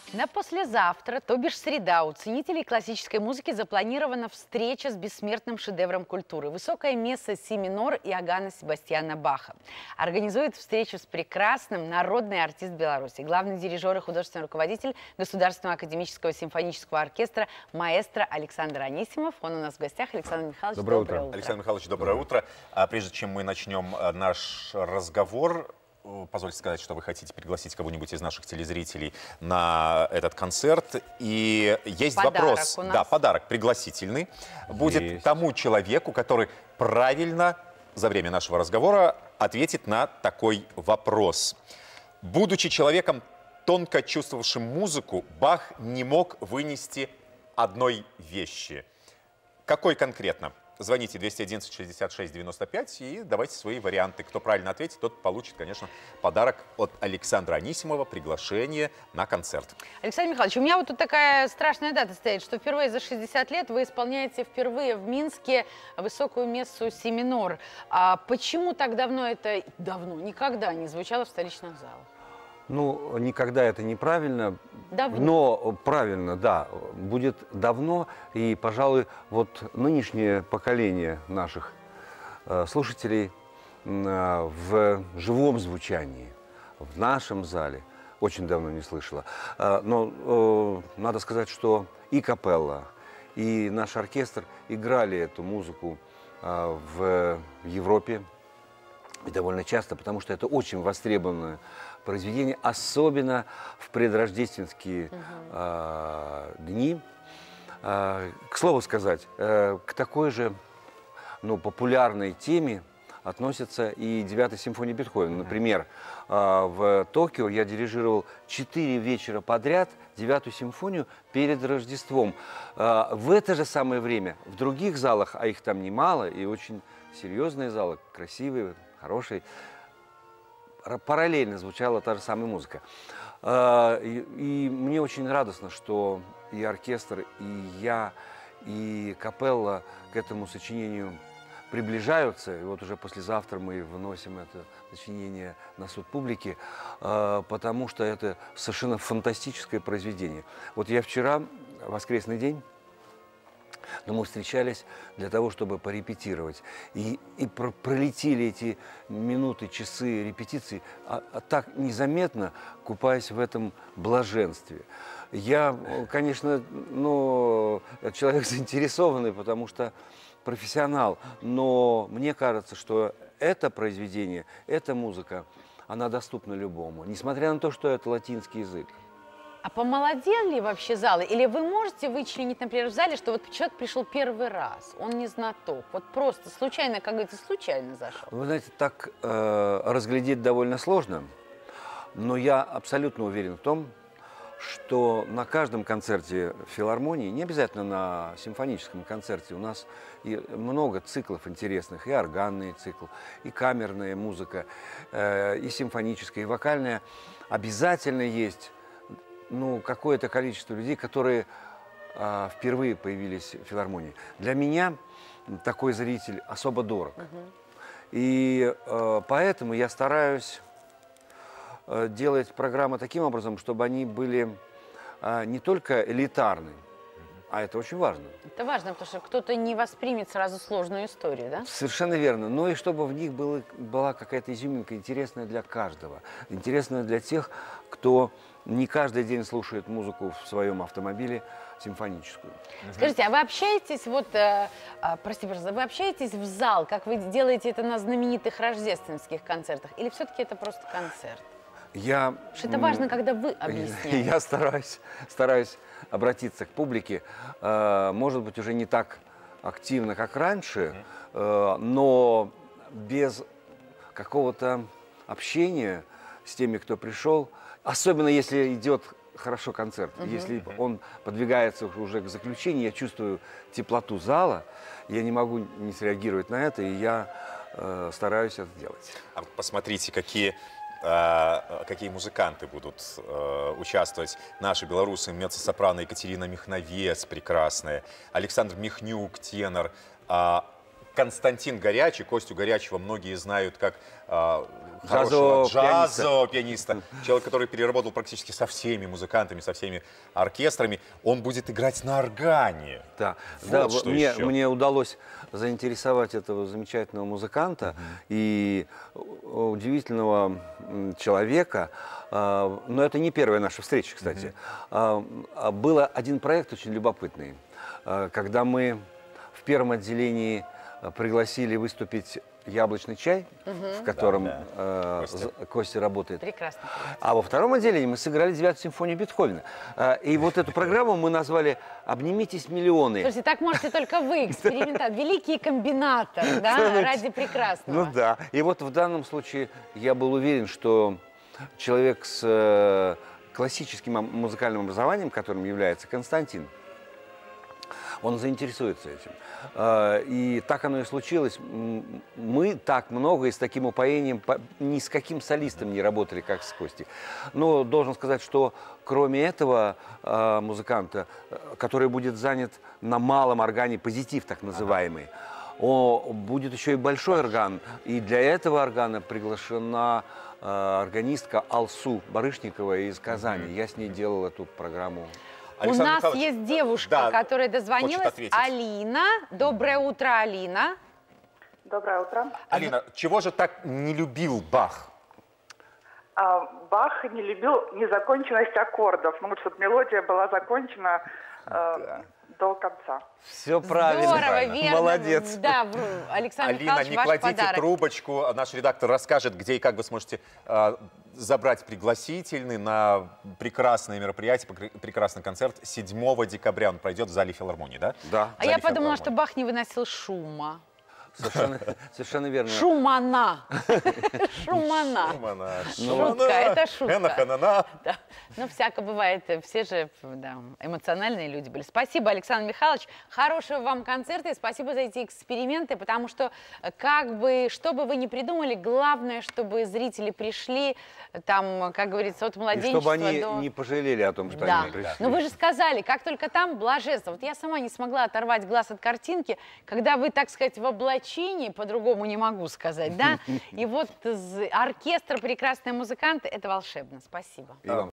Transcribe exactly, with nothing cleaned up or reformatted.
На послезавтра, то бишь среда, у ценителей классической музыки запланирована встреча с бессмертным шедевром культуры. Высокая месса си минор Иоганна Себастьяна Баха. Организует встречу с прекрасным народный артист Беларуси, главный дирижер и художественный руководитель Государственного академического симфонического оркестра маэстро Александр Анисимов. Он у нас в гостях. Александр Михайлович, доброе, доброе утро. утро. Александр Михайлович, доброе утро. А прежде чем мы начнем наш разговор, позвольте сказать, что вы хотите пригласить кого-нибудь из наших телезрителей на этот концерт. И есть подарок вопрос. У нас. Да, подарок пригласительный. Будет есть. тому человеку, который правильно за время нашего разговора ответит на такой вопрос. Будучи человеком, тонко чувствовавшим музыку, Бах не мог вынести одной вещи. Какой конкретно? Звоните двести одиннадцать шестьдесят шесть девяносто пять и давайте свои варианты. Кто правильно ответит, тот получит, конечно, подарок от Александра Анисимова, приглашение на концерт. Александр Михайлович, у меня вот тут такая страшная дата стоит, что впервые за шестьдесят лет вы исполняете впервые в Минске высокую мессу си минор. А почему так давно это, давно, никогда не звучало в столичных залах? Ну, никогда это неправильно, Давно. но правильно, да, будет давно. И, пожалуй, вот нынешнее поколение наших э, слушателей э, в живом звучании, в нашем зале, очень давно не слышала. Э, но э, надо сказать, что и капелла, и наш оркестр играли эту музыку э, в Европе, и довольно часто, потому что это очень востребованное произведение, особенно в предрождественские угу. э, дни. Э, к слову сказать, э, к такой же ну, популярной теме относится и девятая симфония Бетховена. Например, э, в Токио я дирижировал четыре вечера подряд девятую симфонию перед Рождеством. Э, в это же самое время в других залах, а их там немало, и очень серьезные залы, красивые, хорошие, параллельно звучала та же самая музыка. И, и мне очень радостно, что и оркестр, и я, и капелла к этому сочинению приближаются. И вот уже послезавтра мы выносим это сочинение на суд публики, потому что это совершенно фантастическое произведение. Вот я вчера, воскресный день, но мы встречались для того, чтобы порепетировать. И, и про пролетели эти минуты, часы репетиций, а, а так незаметно, купаясь в этом блаженстве. Я, конечно, ну, человек заинтересованный, потому что профессионал, но мне кажется, что это произведение, эта музыка, она доступна любому, несмотря на то, что это латинский язык. А помолодели вообще залы? Или вы можете вычленить, например, в зале, что вот человек пришел первый раз, он не знаток, вот просто случайно, как говорится, случайно зашел? Вы знаете, так э, разглядеть довольно сложно, но я абсолютно уверен в том, что на каждом концерте в филармонии, не обязательно на симфоническом концерте, у нас и много циклов интересных, и органный цикл, и камерная музыка, э, и симфоническая, и вокальная, обязательно есть ну, какое-то количество людей, которые а, впервые появились в филармонии. Для меня такой зритель особо дорог. Uh-huh. И а, поэтому я стараюсь а, делать программы таким образом, чтобы они были а, не только элитарны, а это очень важно. Это важно, потому что кто-то не воспримет сразу сложную историю, да? Совершенно верно. Но и чтобы в них было, была какая-то изюминка интересная для каждого. Интересная для тех, кто не каждый день слушает музыку в своем автомобиле симфоническую. Скажите, а вы общаетесь, вот, э, э, простите, пожалуйста, вы общаетесь в зал, как вы делаете это на знаменитых рождественских концертах, или все-таки это просто концерт? Я, Что это важно, когда вы объясняете. Я стараюсь, стараюсь обратиться к публике, э, может быть, уже не так активно, как раньше, э, но без какого-то общения с теми, кто пришел, особенно если идет хорошо концерт, uh-huh. если он подвигается уже к заключению, я чувствую теплоту зала, я не могу не среагировать на это, и я э, стараюсь это делать. А посмотрите, какие, э, какие музыканты будут э, участвовать. Наши белорусы, меццо-сопрано Екатерина Михновец, прекрасная, Александр Михнюк, тенор, э, Константин Горячий, Костю Горячего многие знают как э, хорошего Джазового джазового пианиста, человек, который переработал практически со всеми музыкантами, со всеми оркестрами, он будет играть на органе. Да, Вот да что мне, еще. мне удалось заинтересовать этого замечательного музыканта и удивительного м, человека. А, но это не первая наша встреча, кстати. А, а, был один проект очень любопытный, а, когда мы в первом отделении а, пригласили выступить «Яблочный чай», в котором Да, да. э, Костя. З- Костя работает. Прекрасно. А во втором отделении мы сыграли девятую симфонию Бетховена. А, И вот эту программу мы назвали «Обнимитесь, миллионы». Слушайте, так можете только вы, экспериментатор, великий комбинатор, да, ради прекрасного. Ну да. И вот в данном случае я был уверен, что человек с э, классическим ам- музыкальным образованием, которым является Константин, он заинтересуется этим. Э, И так оно и случилось. М, Мы так много и с таким упоением по- ни с каким солистом не работали, как с Костей. Но должен сказать, что кроме этого э, музыканта, э, который будет занят на малом органе позитив, так называемый, о, будет еще и большой орган. И для этого органа приглашена э, органистка Алсу Барышникова из Казани. Я с ней делал эту программу. У Александр нас Михайлович, есть девушка, да, которая хочет дозвонилась. ответить. Алина. Доброе утро, Алина. Доброе утро. Алина, чего же так не любил Бах? А, Бах не любил незаконченность аккордов. Ну, вот чтобы мелодия была закончена э, до конца. Все правильно. Здорово, правильно. верно. Молодец. Да, в- Александр Алина, Михайлович, не ваш кладите подарок. трубочку. Наш редактор расскажет, где и как вы сможете э, забрать пригласительный на прекрасное мероприятие, пр- прекрасный концерт. седьмого декабря он пройдет в зале филармонии, да? Да, А я Зале подумала, что филармонии. Бах не выносил шума. совершенно, совершенно верно. Шумана. Шумана. Шумана, Шутка, это шутка. Хана-хана-на. Да. Ну, всяко бывает. Все же да, эмоциональные люди были. Спасибо, Александр Михайлович. Хорошего вам концерта и спасибо за эти эксперименты, потому что, как бы, что бы вы ни придумали, главное, чтобы зрители пришли, там, как говорится, от И младенчества чтобы они до... не пожалели о том, что Да, они пришли. но вы же сказали, как только там блаженство. Вот я сама не смогла оторвать глаз от картинки, когда вы, так сказать, в облачении, по-другому не могу сказать, да? И вот з- оркестр, прекрасные музыканты, это волшебно. Спасибо. И вам